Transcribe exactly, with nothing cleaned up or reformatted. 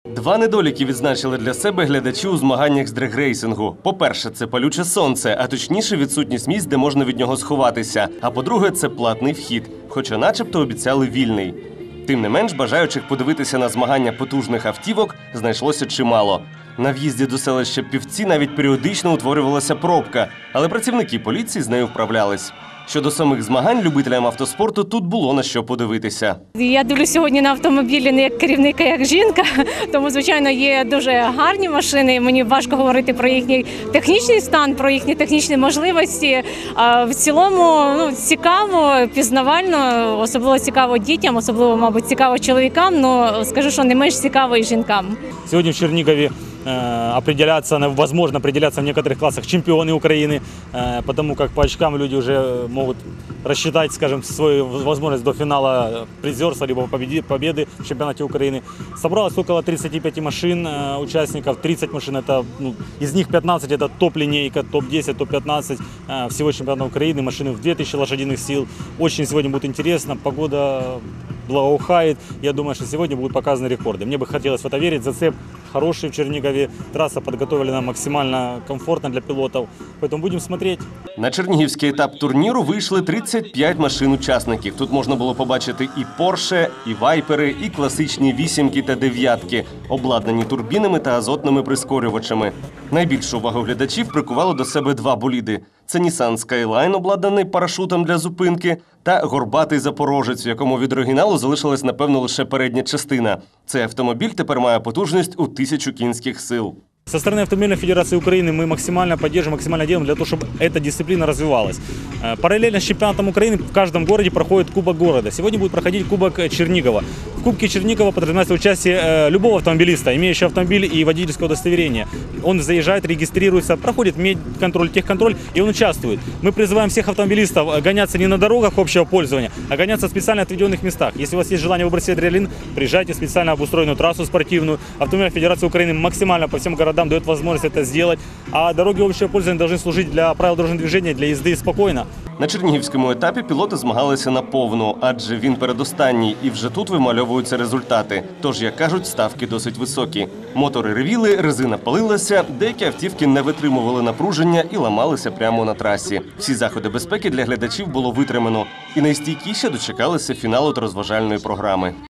Два недоліки відзначили для себе глядачі у змаганнях з дрегрейсингу. По-перше, це палюче сонце, а точніше відсутність місць, де можна від нього сховатися. А по-друге, це платний вхід, хоча начебто обіцяли вільний. Тим не менш, бажаючих подивитися на змагання потужних автівок знайшлося чимало. На в'їзді до селища Півці навіть періодично утворювалася пробка, але працівники поліції з нею вправлялись. Щодо самих змагань, любителям автоспорту тут було на що подивитися. Я дивлюсь сьогодні на автомобілі не як керівник, а як жінка, тому, звичайно, є дуже гарні машини. Мені важко говорити про їхній технічний стан, про їхні технічні можливості. А в цілому, ну, цікаво, пізнавально, особливо цікаво дітям, особливо, мабуть, цікаво чоловікам, але скажу, що не менш цікаво і жінкам. Сьогодні в Чернігові определяться, возможно, определяться в некоторых классах чемпионы Украины, потому как по очкам люди уже могут рассчитать, скажем, свою возможность до финала призерства либо победы в чемпионате Украины. Собралось около тридцати пяти машин участников, тридцать машин, это, ну, из них пятнадцать это топ-линейка, топ десять, топ пятнадцать всего чемпионата Украины, машины в две тысячи лошадиных сил. Очень сегодня будет интересно, погода благоухает. Я думаю, что сегодня будут показаны рекорды. Мне бы хотелось в это верить. Зацеп хороший в Чернигове. Трасса подготовлена максимально комфортно для пилотов. Поэтому будем смотреть. На чернігівський етап турніру вийшли тридцять п'ять машин-учасників. Тут можна було побачити і Порше, і Вайпери, і класичні вісімки та дев'ятки, обладнані турбінами та азотними прискорювачами. Найбільшу увагу глядачів прикувало до себе два боліди. Це Nissan Skyline, обладнаний парашутом для зупинки, та горбатий Запорожець, в якому від оригіналу залишилась, напевно, лише передня частина. Цей автомобіль тепер має потужність у тисячу кінських сил. Со стороны Автомобильной Федерации Украины мы максимально поддерживаем, максимально делаем для того, чтобы эта дисциплина развивалась. Параллельно с чемпионатом Украины в каждом городе проходит Кубок города. Сегодня будет проходить Кубок Чернигова. В Кубке Чернигова подразумевается участие любого автомобилиста, имеющего автомобиль и водительское удостоверение. Он заезжает, регистрируется, проходит медконтроль, техконтроль, и он участвует. Мы призываем всех автомобилистов гоняться не на дорогах общего пользования, а гоняться в специально отведенных местах. Если у вас есть желание выбрать себе адреналин, приезжайте в специально обустроенную трассу спортивную. Автомобильная Федерация Украины максимально по всем городам дает возможность это сделать, а дороги общего пользования должны служить для правил дорожного движения, для езды спокойно. На чернігівському етапі пілоти змагалися наповну, адже він передостанній, і вже тут вимальовуються результати. Тож, як кажуть, ставки досить високі. Мотори ревіли, резина палилася, деякі автівки не витримували напруження і ламалися прямо на трасі. Всі заходи безпеки для глядачів було витримано. І найстійкіші дочекалися фіналу та розважальної програми.